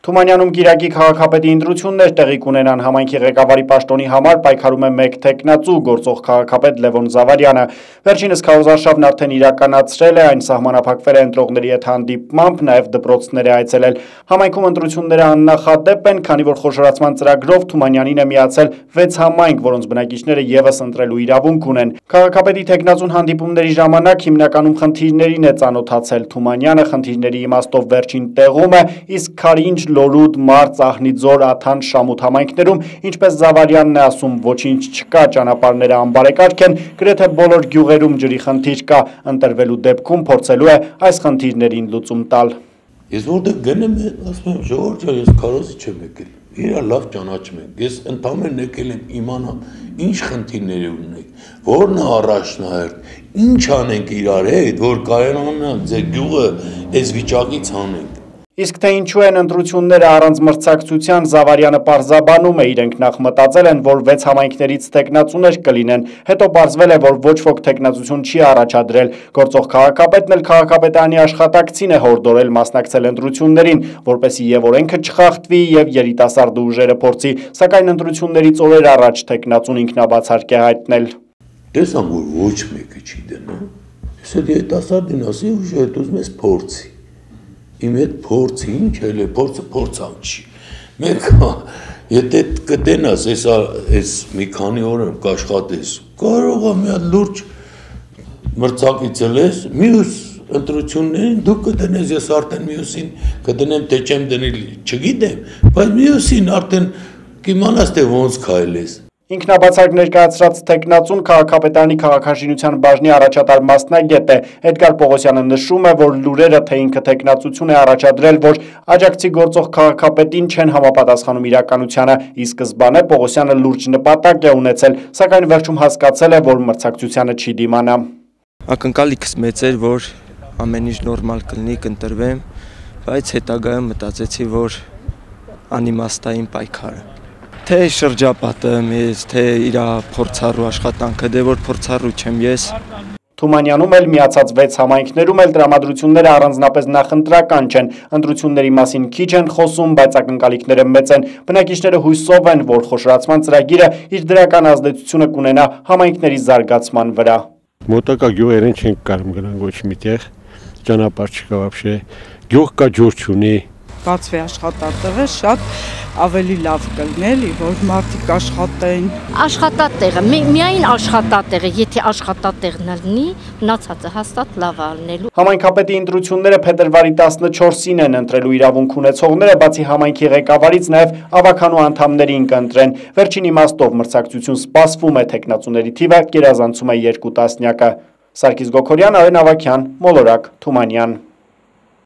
Թումանյանում Կիրակի քաղաքապետի ընտրություններ տեղի կունենան համայնքի ղեկավարի պաշտոնի համար պայքարում է մեկ թեկնածու գործող քաղաքապետ Լևոն Զավարյանը։ Վերջինս քարոզարշավն արդեն իրականացրել է, այն սահմանափակվել է ընտրողների հետ հանդիպմամբ, նաև դպրոցներ է այցելել։ Համայնքում ընտրությունները աննախադեպ են, քանի որ խոշորացման ծրագրով Թումանյանին է միացել 6 համայնք, որոնց բնակիչները ևս ընտրելու իրավունք ունեն։ Քաղաքապետի թեկնածուն հանդիպումների ժամանակ հիմնականում խնդիրներին է ծանոթացել։ Թումանյանը խնդիրների իմաստով վերջին տեղում է, իսկ Քարինջ, Լորուդ, Մարծ, Ահնիձոր, Աթան, Շամուտ համայնքներում, ինչպես Զավարյանն է ասում, ոչինչ չկա, ճանապարհները անբարեկարգ են, գրեթե բոլոր գյուղերում ջրի խնդիր կա, ընտրվելու դեպքում փորձելու է այս խնդիրներին լուծում տալ։ Ես որտեղ գնում եմ, ասում եմ, ժողովուրդ ջան, ես քարոզի չեմ եկել։ Իրա լավ ճանաչում եմ։ Ես ընդհանրապես եկել եմ իմանամ, ինչ խնդիրներ ունենք, որն է առաջնահերթ, ինչ անենք իրար հետ, որ կարողանա ձեր գյուղը այս վիճակից հանենք։ Իսկ թե ինչու են ընտրությունները առանց մրցակցության, Զավարյանը պարզաբանում է, իրենք նախ մտածել են, որ 6 համայնքներից թեկնածուներ կլինեն, հետո պարզվել է, որ ոչ ոք թեկնածություն չի առաջադրել։ Գործող քաղաքապետն էլ քաղաքապետարանի աշխատակցին է հորդորել մասնակցել ընտրություններին, որպեսզի եւ օրենքը չխախտվի եւ երիտասարդ ուժերը փորձի, սակայն ընտրություններից օրեր առաջ թեկնածուն ինքնաբացարկ է հայտնել։ Տեսան, որ ոչ մեկը չի դնում։ Ես էլ երիտասարդին ասի, ուժը ուզում ես փորձի։ Իմ հետ փորձի, ինչ էլ է, փորձը փորձամ չի։ Մեկ եթե կտենաս, այս մի քանի օր եմ կաշխատես, կարող է մի հատ լուրջ մրցակից ես, մյուս ընտրություններին դու կդնես, ես արդեն մյուսին կդնեմ, թե չեմ դնել, չգիտեմ, բայց մյուսին արդեն կիմանաս, թե ոնց քայլես։ Ինքնաբացարկ ներկայացրած թեկնածուն քաղաքապետարանի քաղաքաշինության բաժնի առաջատար մասնագետ է։ Էդգար Պողոսյանը նշում է, որ լուրերը, թե ինքը թեկնածություն է առաջադրել, որ աջակցի գործող քաղաքապետին չեն համապատասխանում իրականությանը, ի սկզբանե Պողոսյանը լուրջ նպատակ է ունեցել, սակայն վերջում հասկացել է, որ մրցակցությանը չի դիմանա։ Ակնկալիքս մեծ էր, որ ամեն ինչ նորմալ կլինի, կընտրվեմ, բայց հետագայում մտածեցի, որ անիմաստային պայքարը թե շրջապատը մեզ, թե իր փորձառու աշխատանքը, դե որ փորձառու չեմ ես։ Թումանյանում էլ միացած 6 համայնքներում էլ տրամադրությունները առանձնապես նախընտրական չեն, ընտրությունների մասին քիչ են խոսում, բայց ակնկալիքները մեծ են։ Բնակիչները հույսով են, որ խոշորացման ծրագիրը իր դրական ազդեցությունը կունենա համայնքների զարգացման վրա։ Մոտակա գյուղերեն չենք կարող գնանք ոչ միտեղ, ճանապարհ չկա вообще, գյուղ կա ջուր չունի։ Բացվի աշխատատեղը շատ ավելի լավ կլներ, որ մարդիկ աշխատեն։ Աշխատատեղը, միայն աշխատատեղը, եթե աշխատատեղն լինի, մնացածը հաստատ լավ է լինելու։ Համայնքապետի ընտրությունները փետրվարի 14-ին են ընտրելու իրավունք ունեցողները, բացի համայնքի ղեկավարից նաև ավականու անդամներին կընտրեն։ Վերջին իմաստով մրցակցություն սպասվում է, թեկնածուների թիվը գերազանցում է 2 տասնյակը։ Սարգիս Գոքորյան, Արեն Ավագյան, Մոլորակ, Թումանյան։